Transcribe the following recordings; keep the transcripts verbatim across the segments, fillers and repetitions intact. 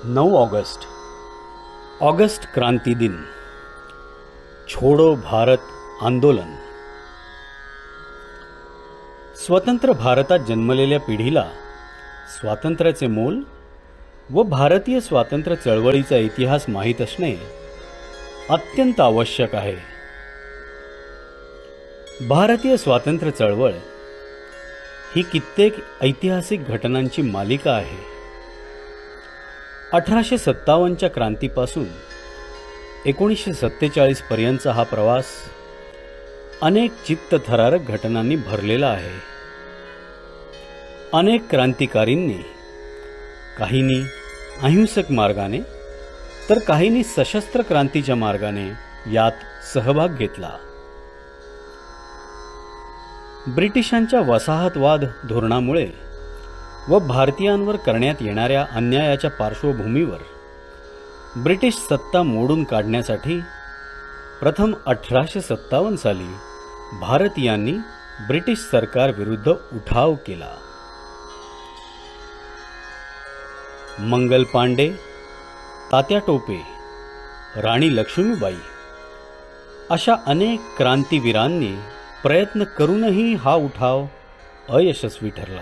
नऊ August August क्रांती दिन. छोडो भारत आंदोलन. स्वतंत्र भारतात जन्मलेल्या पिढीला स्वातंत्र्याचे मोल व भारतीय स्वातंत्र्य चळवळीचा इतिहास माहीत असणे अत्यंत आवश्यक आहे. भारतीय स्वातंत्र्य चळवळ ही कित्येक ऐतिहासिक घटनांची मालिका आहे. अठराशे सत्तावन्नच्या क्रांतीपासून एकोणीसशे सत्तेचाळीस पर्यंतचा हा प्रवास अनेक चित्तथरारक घटनांनी भरलेला आहे. अनेक क्रांतिकारींनी, काहींनी अहिंसक मार्गाने तर काहींनी सशस्त्र क्रांतीच्या मार्गाने यात सहभाग घेतला. ब्रिटिशांच्या वसाहतवाद धोरणामुळे व भारतीयांवर करण्यात येणाऱ्या अन्यायाच्या पार्श्वभूमीवर ब्रिटिश सत्ता मोडून काढण्यासाठी प्रथम अठराशे सत्तावन्न साली भारतीयांनी ब्रिटिश सरकार विरुद्ध उठाव केला. मंगल पांडे, तात्या टोपे, राणी लक्ष्मीबाई अशा अनेक क्रांतीवीरांनी प्रयत्न करूनही हा उठाव अयशस्वी ठरला.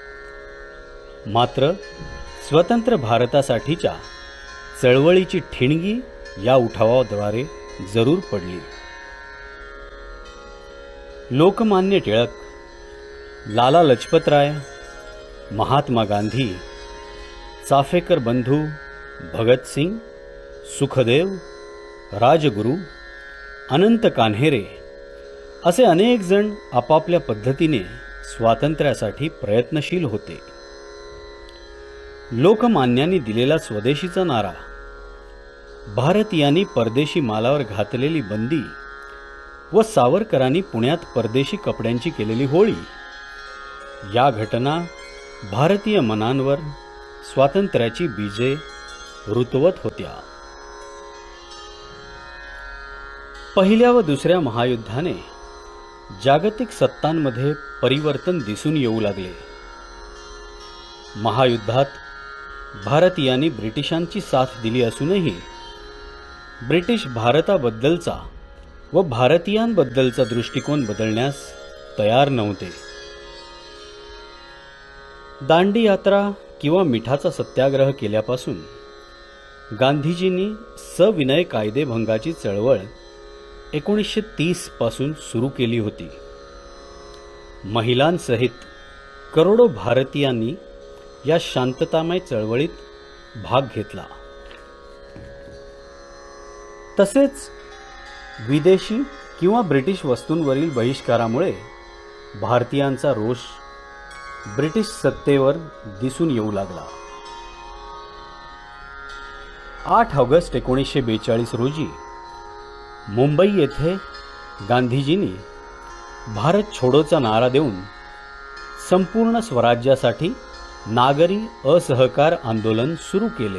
मात्र स्वतंत्र भारतासाठीच्या चळवळीची ठिणगी या उठावाद्वारे जरूर पडली. लोकमान्य टिळक, लाला लजपतराय, महात्मा गांधी, चाफेकर बंधू, भगतसिंग, सुखदेव, राजगुरू, अनंत कान्हेरे असे अनेक जण आपापल्या पद्धतीने स्वातंत्र्यासाठी प्रयत्नशील होते. लोकमान्यांनी दिलेला स्वदेशीचा नारा, भारतीयांनी परदेशी मालावर घातलेली बंदी व सावरकरांनी पुण्यात परदेशी कपड्यांची केलेली होळी या घटना भारतीय मनांवर स्वातंत्र्याची बीजे रुतवत होत्या. पहिल्या व दुसऱ्या महायुद्धाने जागतिक सत्तांमध्ये परिवर्तन दिसून येऊ लागले. महायुद्धात भारतीयांनी ब्रिटिशांची साथ दिली असूनही ब्रिटिश भारताबद्दलचा व भारतीयांबद्दलचा दृष्टिकोन बदलण्यास तयार नव्हते. दांडी यात्रा किंवा मिठाचा सत्याग्रह केल्यापासून गांधीजींनी सविनय कायदेभंगाची चळवळ एकोणीसशे तीस पासून सुरू केली होती. महिलांसहित करोडो भारतीयांनी या शांततामय चळवळीत भाग घेतला. तसेच विदेशी किंवा ब्रिटिश वस्तूंवरील बहिष्कारामुळे भारतीयांचा रोष ब्रिटिश सत्तेवर दिसून येऊ लागला. आठ ऑगस्ट एकोणीसशे बेचाळीस रोजी मुंबई येथे गांधीजींनी भारत छोडोचा नारा देऊन संपूर्ण स्वराज्यासाठी नागरी असहकार आंदोलन सुरू केले.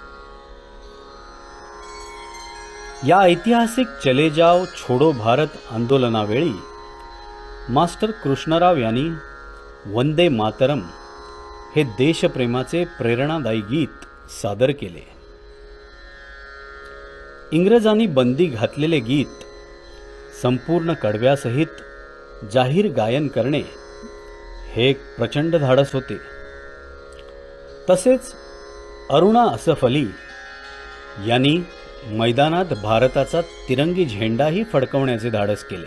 या ऐतिहासिक चले जाओ छोडो भारत आंदोलनावेळी मास्टर कृष्णराव यांनी वंदे मातरम हे देशप्रेमाचे प्रेरणादायी गीत सादर केले. इंग्रजांनी बंदी घातलेले गीत संपूर्ण कडव्यासहित जाहीर गायन करणे हे एक प्रचंड धाडस होते. तसेच अरुणा असफ अली यांनी मैदानात भारताचा तिरंगी झेंडाही फडकवण्याचे धाडस केले.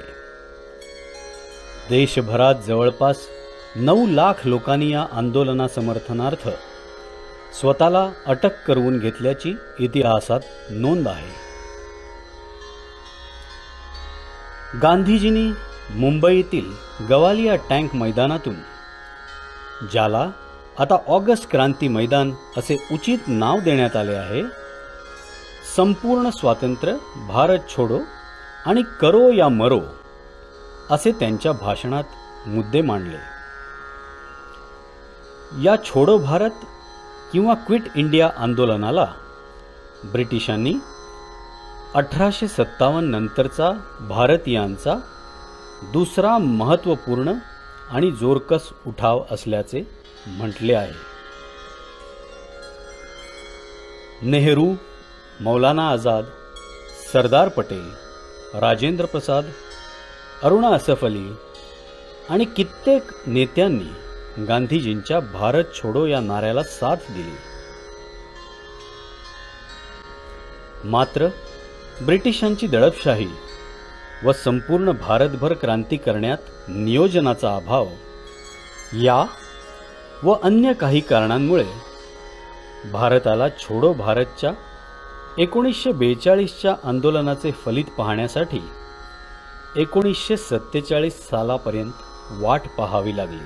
देशभरात जवळपास नऊ लाख लोकांनी या आंदोलना समर्थनार्थ स्वतःला अटक करवून घेतल्याची इतिहासात नोंद आहे. गांधीजींनी मुंबईतील गवालिया टँक मैदानातून, ज्याला आता ऑगस्ट क्रांती मैदान असे उचित नाव देण्यात आले आहे, संपूर्ण स्वातंत्र्य, भारत छोडो आणि करो या मरो असे त्यांच्या भाषणात मुद्दे मांडले. या छोडो भारत किंवा क्विट इंडिया आंदोलनाला ब्रिटिशांनी अठराशे सत्तावन्न नंतरचा भारतीयांचा दुसरा महत्त्वपूर्ण आणि जोरकस उठाव असल्याचे म्हटले आहे. नेहरू, मौलाना आझाद, सरदार पटेल, राजेंद्र प्रसाद, अरुणा असफ अली आणि कित्येक नेत्यांनी गांधीजींच्या भारत छोडो या नाऱ्याला साथ दिली. मात्र ब्रिटिशांची दडपशाही व संपूर्ण भारतभर क्रांती करण्यात नियोजनाचा अभाव या व अन्य काही कारणांमुळे भारताला छोडो भारतच्या एकोणीसशे बेचाळीसच्या आंदोलनाचे फलित पाहण्यासाठी एकोणीसशे सत्तेचाळीस सालापर्यंत वाट पाहावी लागली.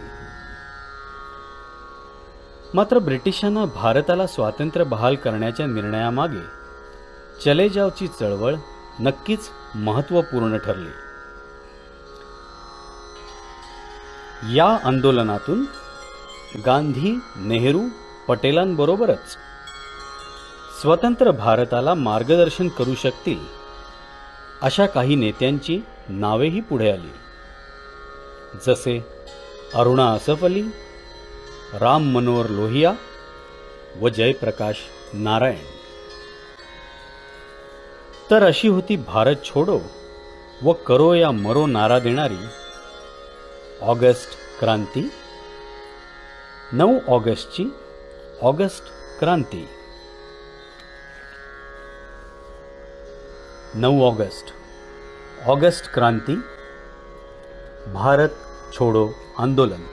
मात्र ब्रिटिशांना भारताला स्वातंत्र्य बहाल करण्याच्या निर्णयामागे चले जावची चळवळ नक्कीच महत्त्वपूर्ण ठरली. या आंदोलनातून गांधी, नेहरू, पटेलांबरोबरच स्वतंत्र भारताला मार्गदर्शन करू शकतील अशा काही नेत्यांची नावेही पुढे आली, जसे अरुणा असफ अली, राम मनोहर लोहिया व जयप्रकाश नारायण. तर अशी होती भारत छोडो व करो या मरो नारा देणारी ऑगस्ट क्रांती. नऊ ऑगस्टची ऑगस्ट क्रांती. नऊ ऑगस्ट ऑगस्ट क्रांती, भारत छोडो आंदोलन.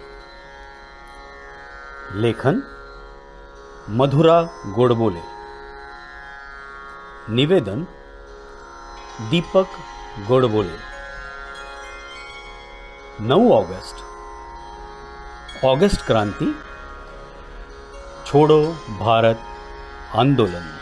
लेखन मधुरा गोडबोले. निवेदन दीपक गोडबोले. नऊ ऑगस्ट ऑगस्ट क्रांती, छोडो भारत आंदोलन.